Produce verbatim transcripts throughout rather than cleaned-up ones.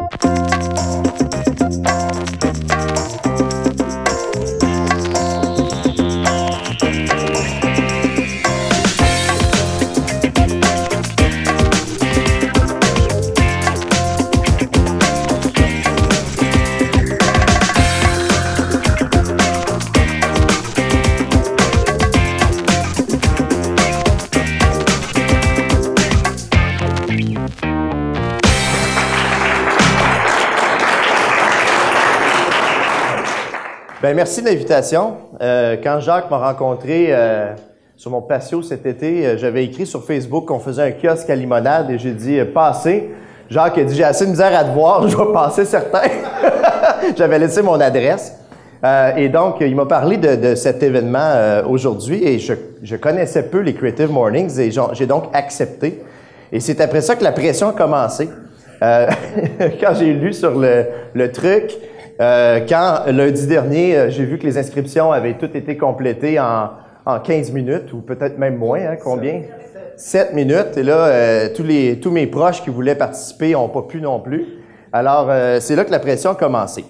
Bien, merci de l'invitation. Euh, quand Jacques m'a rencontré euh, sur mon patio cet été, euh, j'avais écrit sur Facebook qu'on faisait un kiosque à limonade et j'ai dit euh, « Passez ». Jacques a dit « J'ai assez de misère à te voir, je vais passer certain ». J'avais laissé mon adresse. Euh, et donc, il m'a parlé de, de cet événement euh, aujourd'hui et je, je connaissais peu les Creative Mornings et j'ai donc accepté. Et c'est après ça que la pression a commencé. Euh, quand j'ai lu sur le, le truc, Euh, quand lundi dernier, euh, j'ai vu que les inscriptions avaient toutes été complétées en, en quinze minutes, ou peut-être même moins, hein, combien? sept minutes. Et là, euh, tous, les, tous mes proches qui voulaient participer n'ont pas pu non plus. Alors, euh, c'est là que la pression a commencé.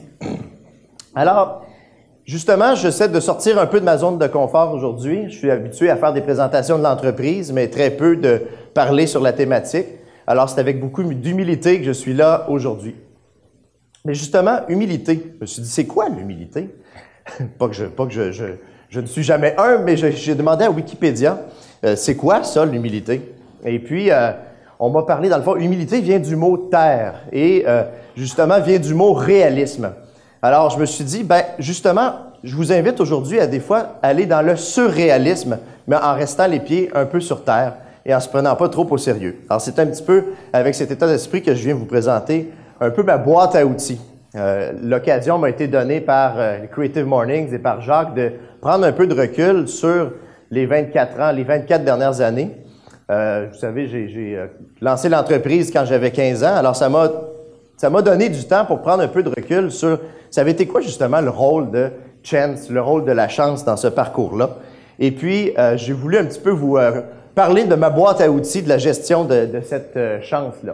Alors, justement, j'essaie de sortir un peu de ma zone de confort aujourd'hui. Je suis habitué à faire des présentations de l'entreprise, mais très peu de parler sur la thématique. Alors, c'est avec beaucoup d'humilité que je suis là aujourd'hui. Mais justement, humilité. Je me suis dit, c'est quoi l'humilité? pas que, je, pas que je, je, je ne suis jamais un, mais j'ai demandé à Wikipédia, euh, c'est quoi ça, l'humilité? Et puis, euh, on m'a parlé, dans le fond, humilité vient du mot terre et euh, justement vient du mot réalisme. Alors, je me suis dit, ben justement, je vous invite aujourd'hui à des fois aller dans le surréalisme, mais en restant les pieds un peu sur terre et en se prenant pas trop au sérieux. Alors, c'est un petit peu avec cet état d'esprit que je viens vous présenter un peu ma boîte à outils. Euh, L'occasion m'a été donnée par euh, les Creative Mornings et par Jacques de prendre un peu de recul sur les vingt-quatre ans, les vingt-quatre dernières années. Euh, vous savez, j'ai euh, lancé l'entreprise quand j'avais quinze ans, alors ça m'a ça m'a donné du temps pour prendre un peu de recul sur, ça avait été quoi justement le rôle de chance, le rôle de la chance dans ce parcours-là. Et puis, euh, j'ai voulu un petit peu vous euh, parler de ma boîte à outils, de la gestion de, de cette euh, chance-là.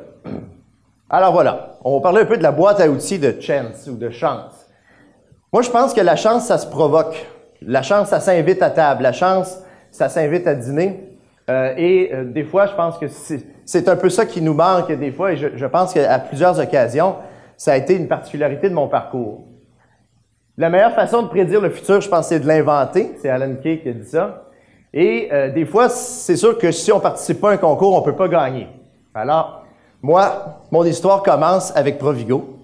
Alors voilà, on va parler un peu de la boîte à outils de chance ou de chance. Moi, je pense que la chance, ça se provoque. La chance, ça s'invite à table. La chance, ça s'invite à dîner. Euh, et euh, des fois, je pense que c'est un peu ça qui nous manque des fois. Et je, je pense qu'à plusieurs occasions, ça a été une particularité de mon parcours. La meilleure façon de prédire le futur, je pense, c'est de l'inventer. C'est Alan Kay qui a dit ça. Et euh, des fois, c'est sûr que si on ne participe pas à un concours, on ne peut pas gagner. Alors, moi, mon histoire commence avec Provigo.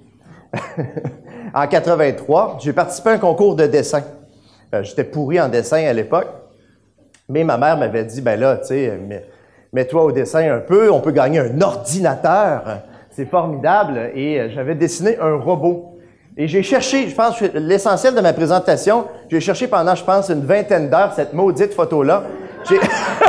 En quatre-vingt-trois, j'ai participé à un concours de dessin. Euh, J'étais pourri en dessin à l'époque, mais ma mère m'avait dit, ben là, tu sais, mets-toi au dessin un peu, on peut gagner un ordinateur. C'est formidable. Et euh, j'avais dessiné un robot. Et j'ai cherché, je pense, l'essentiel de ma présentation, j'ai cherché pendant, je pense, une vingtaine d'heures cette maudite photo-là. J'ai...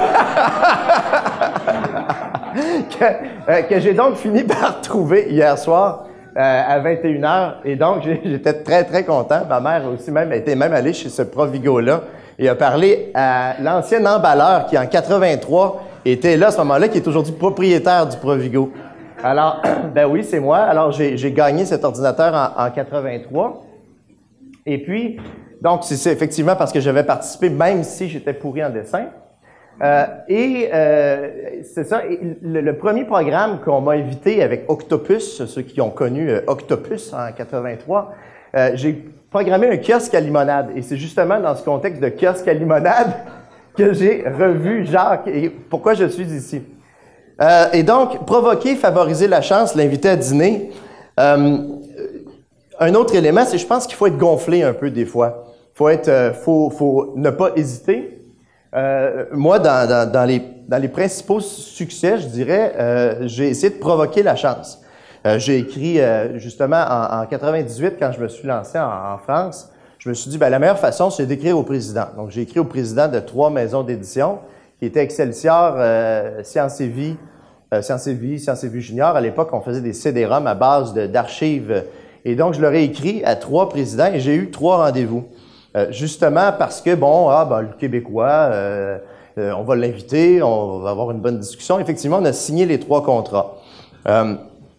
que, euh, que j'ai donc fini par trouver hier soir euh, à vingt et une heures. Et donc, j'étais très, très content. Ma mère aussi même était même allée chez ce Provigo-là et a parlé à l'ancien emballeur qui, en quatre-vingt-trois, était là à ce moment-là, qui est aujourd'hui propriétaire du Provigo. Alors, ben oui, c'est moi. Alors, j'ai gagné cet ordinateur en, en quatre-vingt-trois. Et puis, donc, c'est effectivement parce que j'avais participé, même si j'étais pourri en dessin. Euh, et euh, c'est ça, et le, le premier programme qu'on m'a invité avec Octopus, ceux qui ont connu euh, Octopus en quatre-vingt-trois, euh, j'ai programmé un kiosque à limonade. Et c'est justement dans ce contexte de kiosque à limonade que j'ai revu Jacques et pourquoi je suis ici. Euh, et donc, provoquer, favoriser la chance, l'inviter à dîner. Euh, un autre élément, c'est je pense qu'il faut être gonflé un peu des fois. Faut être, euh, faut, faut ne pas hésiter. Euh, moi, dans, dans, dans, les, dans les principaux succès, je dirais, euh, j'ai essayé de provoquer la chance. Euh, j'ai écrit, euh, justement, en, en quatre-vingt-dix-huit, quand je me suis lancé en, en France, je me suis dit, ben, la meilleure façon, c'est d'écrire au président. Donc, j'ai écrit au président de trois maisons d'édition, qui étaient Excelsior, euh, Sciences et Vie, euh, Sciences et Vie, Sciences et Vie Junior. À l'époque, on faisait des C D ROM à base d'archives. Et donc, je leur ai écrit à trois présidents et j'ai eu trois rendez-vous. Euh, justement parce que, bon, ah, ben, le Québécois, euh, euh, on va l'inviter, on va avoir une bonne discussion. Effectivement, on a signé les trois contrats. Euh,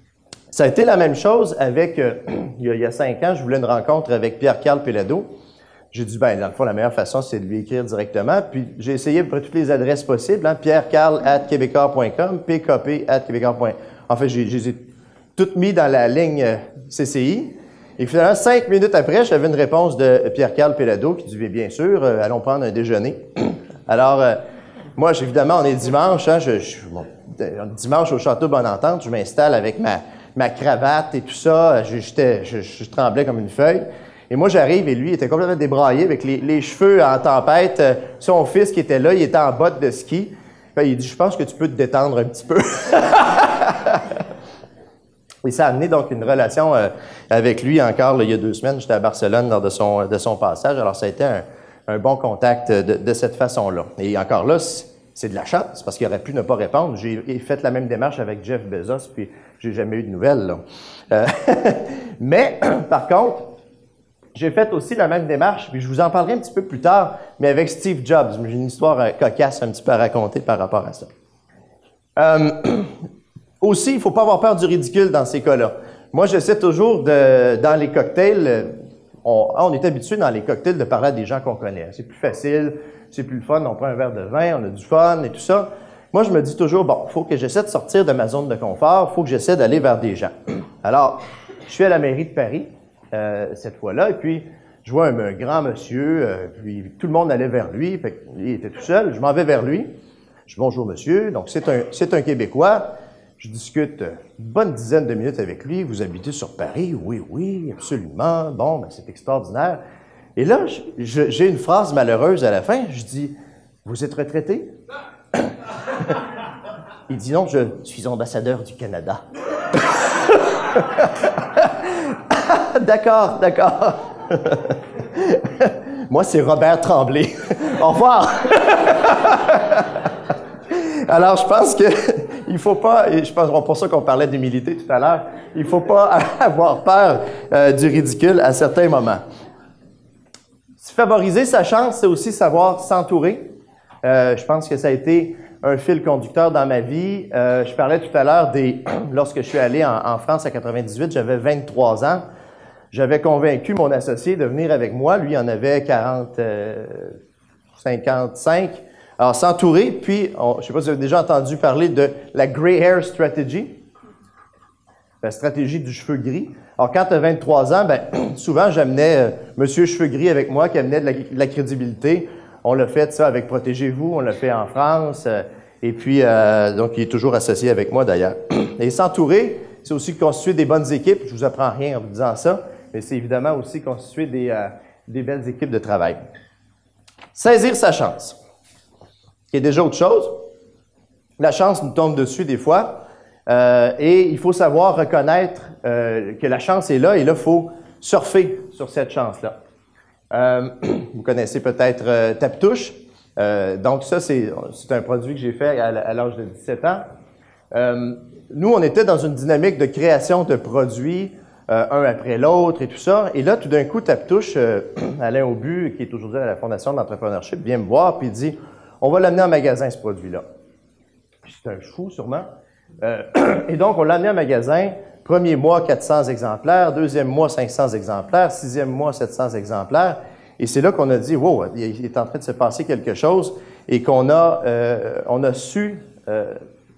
Ça a été la même chose avec, euh, il, y a, il y a cinq ans, je voulais une rencontre avec Pierre-Carl Péladeau. J'ai dit, ben, dans le fond, la meilleure façon, c'est de lui écrire directement. Puis, j'ai essayé à peu près toutes les adresses possibles, hein, pierrecarl arobase québécois point com, p k p arobase québécois point com. En fait, j'ai, j'ai toutes mis dans la ligne euh, C C I. Et finalement, cinq minutes après, j'avais une réponse de Pierre-Carl Péladeau qui dit, bien sûr, euh, allons prendre un déjeuner. Alors, euh, moi, évidemment, on est dimanche, hein, je, je, bon, dimanche au Château Bonne-Entente, je m'installe avec ma, ma cravate et tout ça, je, j'étais, je, je tremblais comme une feuille. Et moi, j'arrive et lui, il était complètement débraillé avec les, les cheveux en tempête. Son fils qui était là, il était en bottes de ski. Enfin, il dit, je pense que tu peux te détendre un petit peu. Et ça a amené donc une relation euh, avec lui encore là, il y a deux semaines. J'étais à Barcelone lors de son, de son passage. Alors, ça a été un, un bon contact de, de cette façon-là. Et encore là, c'est de la chance parce qu'il aurait pu ne pas répondre. J'ai fait la même démarche avec Jeff Bezos, puis j'ai jamais eu de nouvelles. Là. Euh, mais, par contre, j'ai fait aussi la même démarche, puis je vous en parlerai un petit peu plus tard, mais avec Steve Jobs. J'ai une histoire euh, cocasse un petit peu à raconter par rapport à ça. Euh, aussi, il ne faut pas avoir peur du ridicule dans ces cas-là. Moi, j'essaie toujours, de, dans les cocktails, on, on est habitué dans les cocktails de parler à des gens qu'on connaît. C'est plus facile, c'est plus le fun, on prend un verre de vin, on a du fun et tout ça. Moi, je me dis toujours, bon, il faut que j'essaie de sortir de ma zone de confort, il faut que j'essaie d'aller vers des gens. Alors, je suis à la mairie de Paris, Euh, cette fois-là, et puis je vois un, un grand monsieur, euh, puis tout le monde allait vers lui, fait que, il était tout seul, je m'en vais vers lui, je dis bonjour monsieur, donc c'est un, c'est un Québécois, je discute une bonne dizaine de minutes avec lui, vous habitez sur Paris, oui, oui, absolument, bon, ben c'est extraordinaire, et là, je, je, j'ai une phrase malheureuse à la fin, je dis, vous êtes retraité? Il dit non, je suis ambassadeur du Canada. D'accord, d'accord. Moi, c'est Robert Tremblay. Au revoir. Alors, je pense que il faut pas, et je pense pour ça qu'on parlait d'humilité tout à l'heure, il faut pas avoir peur euh, du ridicule à certains moments. Favoriser sa chance, c'est aussi savoir s'entourer. Euh, je pense que ça a été un fil conducteur dans ma vie. Euh, je parlais tout à l'heure des... Lorsque je suis allé en, en France en quatre-vingt-dix-huit, j'avais vingt-trois ans. J'avais convaincu mon associé de venir avec moi. Lui, il en avait quarante, euh, cinquante-cinq. Alors, s'entourer, puis, on, je ne sais pas si vous avez déjà entendu parler de la Grey Hair Strategy, la stratégie du cheveu gris. Alors, quand tu as vingt-trois ans, ben, souvent, j'amenais euh, Monsieur Cheveux Gris avec moi, qui amenait de la, de la crédibilité. On l'a fait, ça, avec Protégez-vous, on l'a fait en France, euh, et puis, euh, donc, il est toujours associé avec moi, d'ailleurs. Et s'entourer, c'est aussi constituer des bonnes équipes. Je vous apprends rien en vous disant ça, mais c'est évidemment aussi constituer des, euh, des belles équipes de travail. Saisir sa chance. Il y a déjà autre chose. La chance nous tombe dessus des fois, euh, et il faut savoir reconnaître euh, que la chance est là, et là, il faut surfer sur cette chance-là. Euh, vous connaissez peut-être euh, Taptouche. Euh, donc ça, c'est, c'est un produit que j'ai fait à, à l'âge de dix-sept ans. Euh, nous, on était dans une dynamique de création de produits, euh, un après l'autre et tout ça. Et là, tout d'un coup, Taptouche, euh, Alain Aubu, qui est aujourd'hui à la Fondation de l'entrepreneurship, vient me voir et dit, on va l'amener en magasin, ce produit-là. C'est un fou, sûrement. Euh, et donc, on l'a amené en magasin. Premier mois, quatre cents exemplaires. Deuxième mois, cinq cents exemplaires. Sixième mois, sept cents exemplaires. Et c'est là qu'on a dit, wow, il est en train de se passer quelque chose, et qu'on a, euh, on a su euh,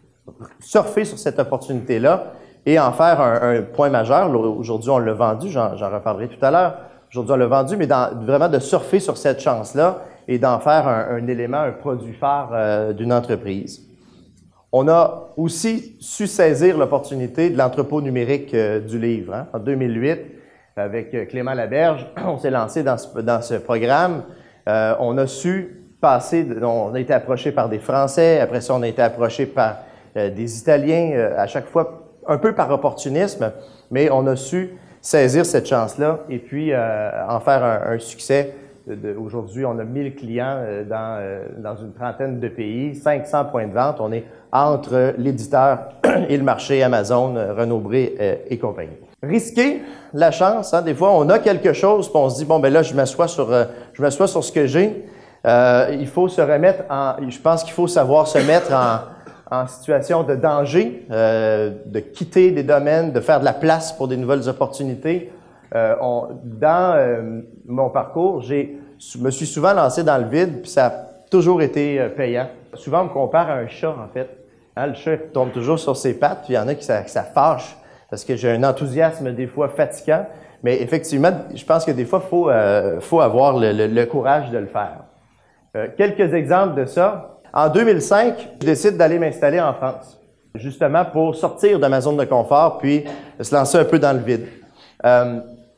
surfer sur cette opportunité-là et en faire un, un point majeur. Aujourd'hui, on l'a vendu, j'en, j'en reparlerai tout à l'heure. Aujourd'hui, on l'a vendu, mais dans, vraiment de surfer sur cette chance-là et d'en faire un, un élément, un produit phare euh, d'une entreprise. On a aussi su saisir l'opportunité de l'entrepôt numérique euh, du livre. Hein. En deux mille huit, avec euh, Clément Laberge, on s'est lancé dans ce, dans ce programme. Euh, on a su passer, de, on a été approché par des Français, après ça on a été approché par euh, des Italiens, euh, à chaque fois un peu par opportunisme, mais on a su saisir cette chance-là et puis euh, en faire un, un succès. Aujourd'hui, on a mille clients euh, dans, euh, dans une trentaine de pays, cinq cents points de vente. On est entre l'éditeur et le marché Amazon, Renaud-Bré euh, et compagnie. Risquer la chance, hein, des fois, on a quelque chose, puis on se dit, bon, ben là, je m'assois sur, euh, je m'assois sur ce que j'ai. Euh, il faut se remettre en, je pense qu'il faut savoir se mettre en, en situation de danger, euh, de quitter des domaines, de faire de la place pour des nouvelles opportunités. Euh, on, dans euh, mon parcours, j'ai me suis souvent lancé dans le vide, puis ça a toujours été euh, payant. Souvent, on me compare à un chat, en fait. Hein, le chat tombe toujours sur ses pattes, puis il y en a qui ça, ça fâche, parce que j'ai un enthousiasme des fois fatigant. Mais effectivement, je pense que des fois, il faut, euh, faut avoir le, le, le courage de le faire. Euh, quelques exemples de ça. En deux mille cinq, je décide d'aller m'installer en France, justement pour sortir de ma zone de confort, puis se lancer un peu dans le vide. Euh,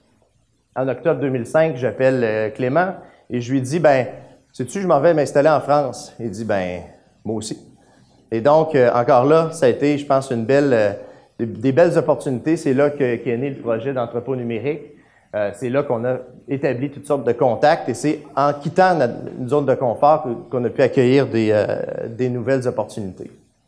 en octobre deux mille cinq, j'appelle euh, Clément et je lui dis, ben, sais-tu, je m'en vais m'installer en France. Il dit, ben, moi aussi. Et donc, euh, encore là, ça a été, je pense, une belle, euh, des, des belles opportunités. C'est là que, qu'est né le projet d'entrepôt numérique. Euh, c'est là qu'on a établi toutes sortes de contacts et c'est en quittant notre, une zone de confort qu'on a pu accueillir des, euh, des nouvelles opportunités.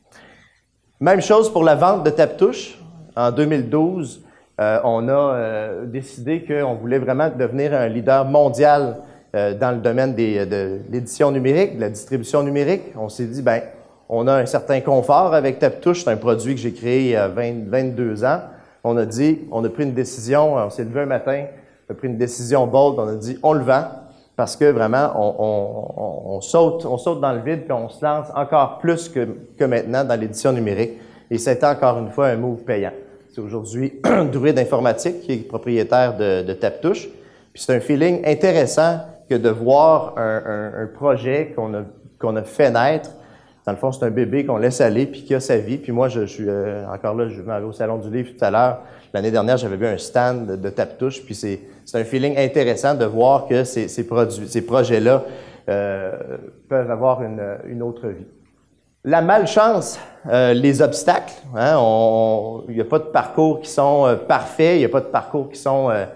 Même chose pour la vente de TapTouche. En deux mille douze, euh, on a euh, décidé qu'on voulait vraiment devenir un leader mondial euh, dans le domaine des, de l'édition numérique, de la distribution numérique. On s'est dit, ben, on a un certain confort avec TapTouche. C'est un produit que j'ai créé il y a vingt, vingt-deux ans. On a dit, on a pris une décision, on s'est levé un matin, on a pris une décision bold, on a dit, on le vend, parce que vraiment, on, on, on, on, saute, on saute dans le vide, puis on se lance encore plus que, que maintenant dans l'édition numérique. Et c'était encore une fois un move payant. C'est aujourd'hui Druide Informatique qui est propriétaire de, de TapTouche. Puis c'est un feeling intéressant que de voir un, un, un projet qu'on a, qu'on a fait naître. Dans le fond, c'est un bébé qu'on laisse aller puis qui a sa vie. Puis moi, je, je suis euh, encore là, je vais aller au Salon du Livre tout à l'heure. L'année dernière, j'avais vu un stand de, de TapTouche. Puis c'est, c'est un feeling intéressant de voir que ces, ces, produits, ces projets-là euh, peuvent avoir une, une autre vie. La malchance, euh, les obstacles. Hein, il n'y a pas de parcours qui sont euh, parfaits. Il n'y a pas de parcours qui sont euh,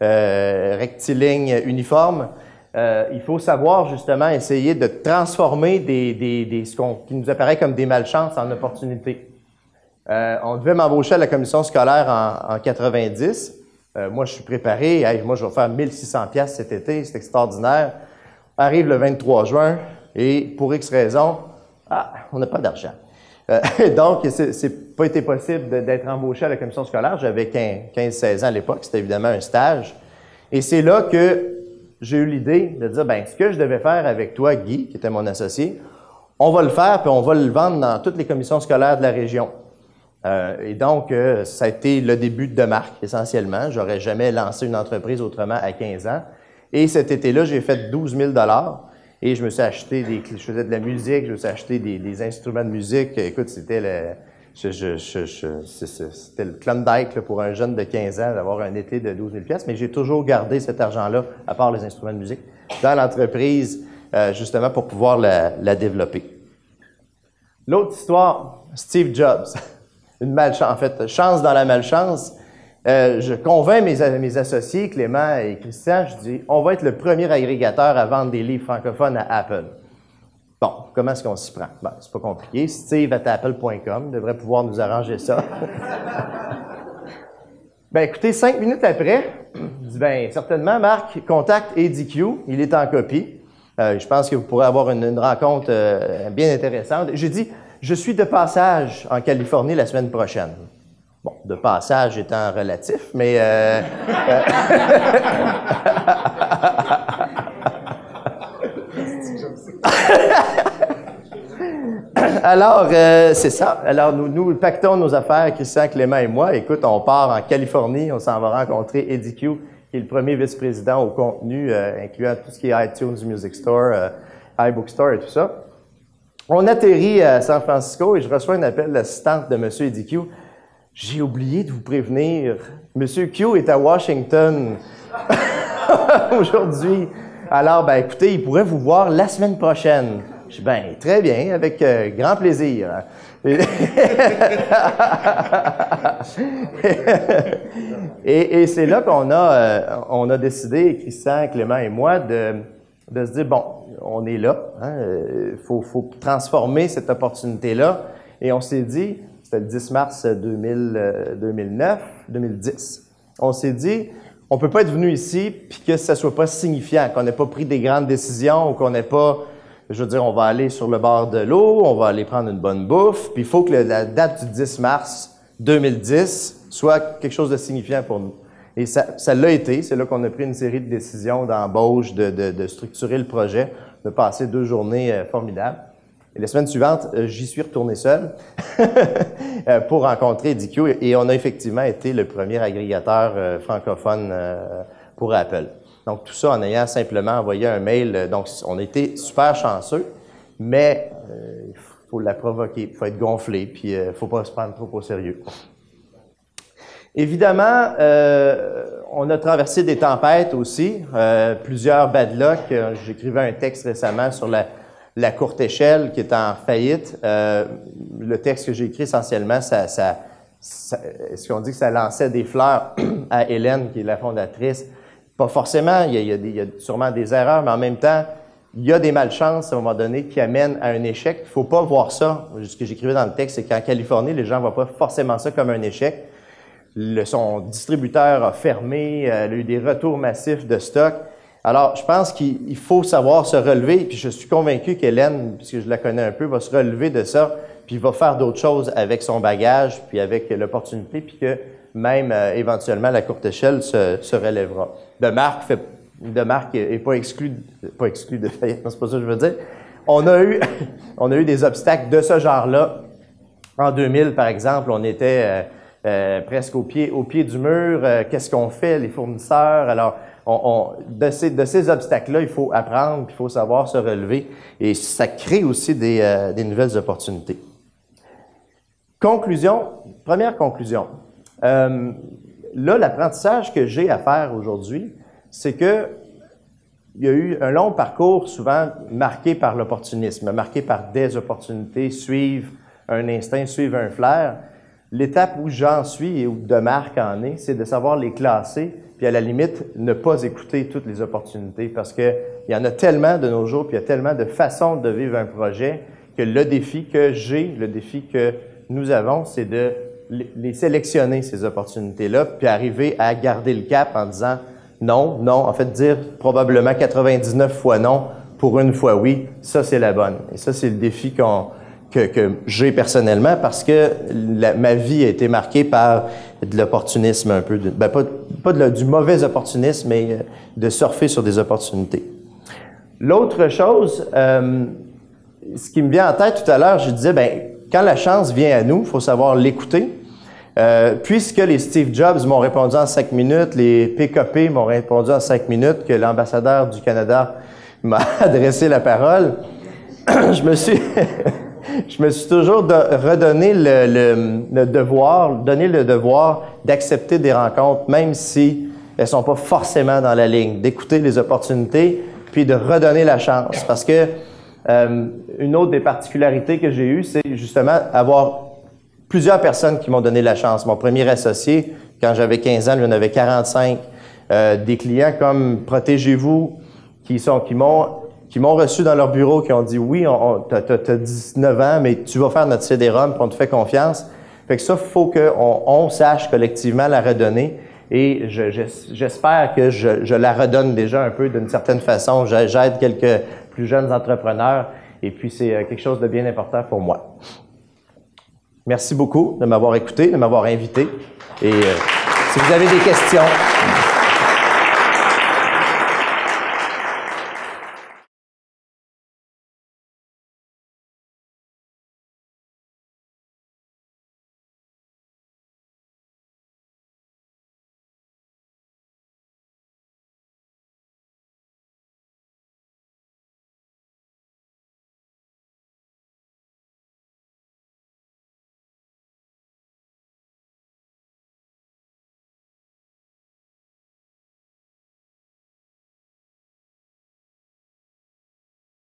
euh, rectilignes, uniformes. Euh, il faut savoir justement essayer de transformer des, des, des, ce qu'on, qui nous apparaît comme des malchances en opportunités. Euh, on devait m'embaucher à la commission scolaire en, en quatre-vingt-dix. Euh, moi, je suis préparé. Hey, moi, je vais faire mille six cents dollars cet été. C'est extraordinaire. Arrive le vingt-trois juin et pour X raisons, ah, on n'a pas d'argent. Euh, donc, c'est, c'est pas été possible de, d'être embauché à la commission scolaire. J'avais quinze seize ans à l'époque. C'était évidemment un stage. Et c'est là que j'ai eu l'idée de dire, ben, ce que je devais faire avec toi, Guy, qui était mon associé, on va le faire, puis on va le vendre dans toutes les commissions scolaires de la région. Euh, et donc, euh, ça a été le début de marque, essentiellement. J'aurais jamais lancé une entreprise autrement à quinze ans. Et cet été-là, j'ai fait douze mille dollars et je me suis acheté des, je faisais de la musique, je me suis acheté des, des instruments de musique. Écoute, c'était le, je, je, je, je, c'était le Klondike là, pour un jeune de quinze ans d'avoir un été de douze mille dollars, mais j'ai toujours gardé cet argent-là, à part les instruments de musique, dans l'entreprise, euh, justement pour pouvoir la, la développer. L'autre histoire, Steve Jobs. Une malchance, en fait, chance dans la malchance. Euh, je convainc mes, mes associés, Clément et Christian, je dis, on va être le premier agrégateur à vendre des livres francophones à Apple. Bon, comment est-ce qu'on s'y prend? Ben, c'est pas compliqué. Steve at apple point com devrait pouvoir nous arranger ça. Ben, écoutez, cinq minutes après, je dis, ben, certainement, Marc, contacte A D Q, il est en copie. Euh, je pense que vous pourrez avoir une, une rencontre euh, bien intéressante. J'ai dit, je suis de passage en Californie la semaine prochaine. Bon, de passage étant relatif, mais... Euh, euh, Alors, euh, c'est ça. Alors, nous, nous pactons nos affaires, Christian, Clément et moi. Écoute, on part en Californie, on s'en va rencontrer A D Q, qui est le premier vice-président au contenu, euh, incluant tout ce qui est iTunes Music Store, euh, iBook Store et tout ça. On atterrit à San Francisco et je reçois un appel de l'assistante de M. A D Q. J'ai oublié de vous prévenir. M. Q est à Washington aujourd'hui. Alors, ben, écoutez, il pourrait vous voir la semaine prochaine. Je dis, ben, très bien, avec euh, grand plaisir. et, et c'est là qu'on a, euh, on a décidé, Christian, Clément et moi, de, de se dire, bon, on est là, il hein, faut, faut transformer cette opportunité-là. Et on s'est dit, c'était le dix mars deux mille neuf, deux mille dix, on s'est dit, on ne peut pas être venu ici puis que ça ne soit pas signifiant, qu'on n'ait pas pris des grandes décisions ou qu'on n'ait pas Je veux dire, on va aller sur le bord de l'eau, on va aller prendre une bonne bouffe, puis il faut que le, la date du dix mars deux mille dix soit quelque chose de signifiant pour nous. Et ça, ça l'a été. C'est là qu'on a pris une série de décisions d'embauche, de, de, de structurer le projet, de passer deux journées euh, formidables. Et la semaine suivante, euh, j'y suis retourné seul pour rencontrer D Q et on a effectivement été le premier agrégateur euh, francophone euh, pour Apple. Donc, tout ça en ayant simplement envoyé un mail. Donc, on a été super chanceux, mais il euh, faut la provoquer, il faut être gonflé, puis il euh, ne faut pas se prendre trop au sérieux. Évidemment, euh, on a traversé des tempêtes aussi, euh, plusieurs bad luck. J'écrivais un texte récemment sur la, la courte échelle qui est en faillite. Euh, le texte que j'ai écrit essentiellement, ça, ça, ça est-ce qu'on dit que ça lançait des fleurs à Hélène, qui est la fondatrice? Pas forcément, il y, a, il, y a des, il y a sûrement des erreurs, mais en même temps, il y a des malchances à un moment donné qui amènent à un échec. Il ne faut pas voir ça. Ce que j'écrivais dans le texte, c'est qu'en Californie, les gens ne voient pas forcément ça comme un échec. Le, son distributeur a fermé, euh, il a eu des retours massifs de stock. Alors, je pense qu'il faut savoir se relever, puis je suis convaincu qu'Hélène, puisque je la connais un peu, va se relever de ça, puis va faire d'autres choses avec son bagage, puis avec l'opportunité, puis que même euh, éventuellement la courte échelle se, se relèvera. De marque fait, de marque est pas exclu, pas exclu de faillite, c'est pas ça que je veux dire. On a eu, on a eu des obstacles de ce genre-là. En deux mille, par exemple, on était euh, Euh, presque au pied, au pied du mur. Euh, qu'est-ce qu'on fait, les fournisseurs? Alors, on, on, de ces, de ces obstacles-là, il faut apprendre, il faut savoir se relever. Et ça crée aussi des, euh, des nouvelles opportunités. Conclusion, première conclusion. Euh, là, l'apprentissage que j'ai à faire aujourd'hui, c'est que il y a eu un long parcours souvent marqué par l'opportunisme, marqué par des opportunités, suivre un instinct, suivre un flair. L'étape où j'en suis et où de Marc en est, c'est de savoir les classer, puis à la limite, ne pas écouter toutes les opportunités, parce que il y en a tellement de nos jours, puis il y a tellement de façons de vivre un projet, que le défi que j'ai, le défi que nous avons, c'est de les sélectionner, ces opportunités-là, puis arriver à garder le cap en disant non, non, en fait, dire probablement quatre-vingt-dix-neuf fois non pour une fois oui, ça c'est la bonne. Et ça, c'est le défi qu'on que, que j'ai personnellement parce que la, ma vie a été marquée par de l'opportunisme un peu, de, ben pas, pas de, du mauvais opportunisme, mais de surfer sur des opportunités. L'autre chose, euh, ce qui me vient en tête tout à l'heure, je disais, ben quand la chance vient à nous, il faut savoir l'écouter. Euh, puisque les Steve Jobs m'ont répondu en cinq minutes, les P K P m'ont répondu en cinq minutes, que l'ambassadeur du Canada m'a adressé la parole, je me suis... Je me suis toujours de, redonné le, le, le devoir, donné le devoir d'accepter des rencontres, même si elles sont pas forcément dans la ligne, d'écouter les opportunités, puis de redonner la chance. Parce que euh, une autre des particularités que j'ai eues, c'est justement avoir plusieurs personnes qui m'ont donné la chance. Mon premier associé, quand j'avais quinze ans, lui en avait quarante-cinq. Euh, des clients comme Protégez-vous, qui sont, qui m'ont qui m'ont reçu dans leur bureau, qui ont dit « Oui, tu as dix-neuf ans, mais tu vas faire notre C D-ROM, puis on te fait confiance. » Fait que ça, il faut qu'on on sache collectivement la redonner. Et je, je, j'espère que je, je la redonne déjà un peu d'une certaine façon. J'aide quelques plus jeunes entrepreneurs. Et puis, c'est quelque chose de bien important pour moi. Merci beaucoup de m'avoir écouté, de m'avoir invité. Et euh, si vous avez des questions...